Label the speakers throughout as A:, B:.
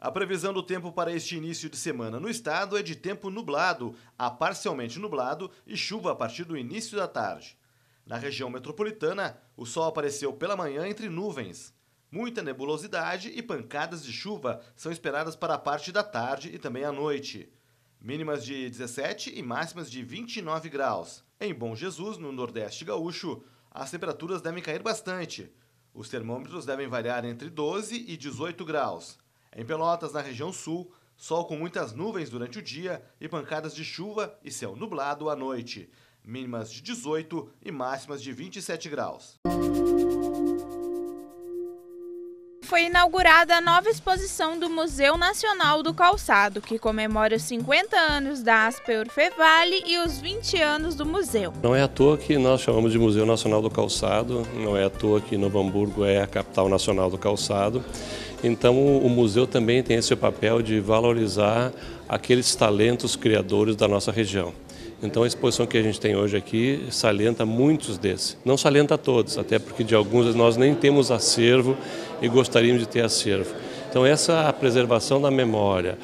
A: A previsão do tempo para este início de semana no estado é de tempo nublado a parcialmente nublado e chuva a partir do início da tarde. Na região metropolitana, o sol apareceu pela manhã entre nuvens. Muita nebulosidade e pancadas de chuva são esperadas para a parte da tarde e também à noite. Mínimas de 17 e máximas de 29 graus. Em Bom Jesus, no Nordeste Gaúcho, as temperaturas devem cair bastante. Os termômetros devem variar entre 12 e 18 graus. Em Pelotas, na região sul, sol com muitas nuvens durante o dia e pancadas de chuva e céu nublado à noite. Mínimas de 18 e máximas de 27 graus.
B: Foi inaugurada a nova exposição do Museu Nacional do Calçado, que comemora os 50 anos da Asper Fevale e os 20 anos do museu.
C: Não é à toa que nós chamamos de Museu Nacional do Calçado, não é à toa que Novo Hamburgo é a capital nacional do calçado. Então o museu também tem esse papel de valorizar aqueles talentos criadores da nossa região. Então a exposição que a gente tem hoje aqui salienta muitos desses. Não salienta todos, até porque de alguns nós nem temos acervo e gostaríamos de ter acervo. Então essa preservação da memória,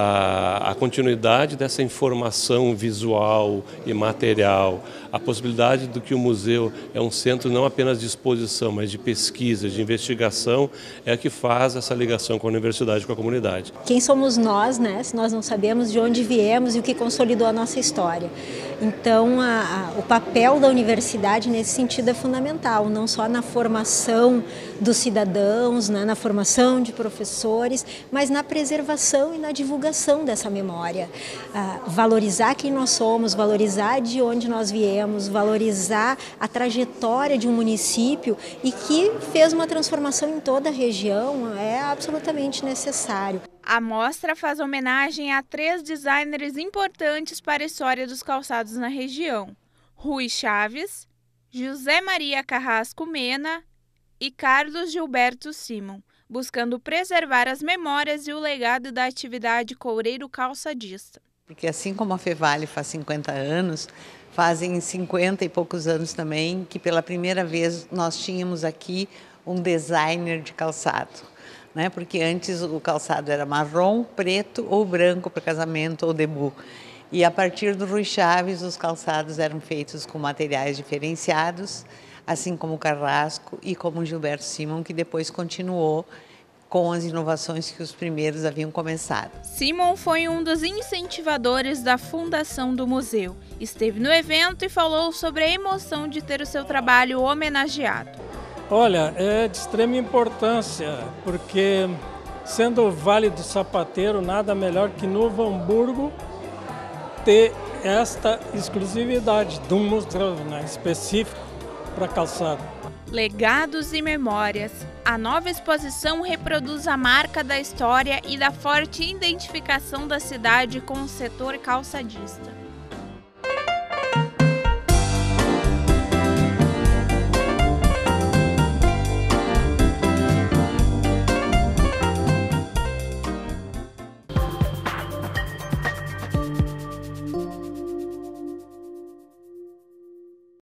C: a continuidade dessa informação visual e material, a possibilidade de que o museu é um centro não apenas de exposição, mas de pesquisa, de investigação, é a que faz essa ligação com a universidade, com a comunidade.
D: Quem somos nós, né, se nós não sabemos de onde viemos e o que consolidou a nossa história? Então, o papel da universidade nesse sentido é fundamental, não só na formação dos cidadãos, né, na formação de professores, mas na preservação e na divulgação dessa memória. Valorizar quem nós somos, valorizar de onde nós viemos, valorizar a trajetória de um município e que fez uma transformação em toda a região é absolutamente necessário.
B: A mostra faz homenagem a 3 designers importantes para a história dos calçados na região: Rui Chaves, José Maria Carrasco Mena e Carlos Gilberto Simon, buscando preservar as memórias e o legado da atividade coureiro calçadista.
E: Porque assim como a Fevale faz 50 anos, fazem 50 e poucos anos também que pela primeira vez nós tínhamos aqui um designer de calçado. Porque antes o calçado era marrom, preto ou branco para casamento ou debut. E a partir do Rui Chaves, os calçados eram feitos com materiais diferenciados, assim como o Carrasco e como o Gilberto Simon, que depois continuou com as inovações que os primeiros haviam começado.
B: Simon foi um dos incentivadores da fundação do museu. Esteve no evento e falou sobre a emoção de ter o seu trabalho homenageado.
F: Olha, é de extrema importância, porque sendo o Vale do Sapateiro, nada melhor que Novo Hamburgo ter esta exclusividade de um museu específico para calçado.
B: Legados e memórias. A nova exposição reproduz a marca da história e da forte identificação da cidade com o setor calçadista.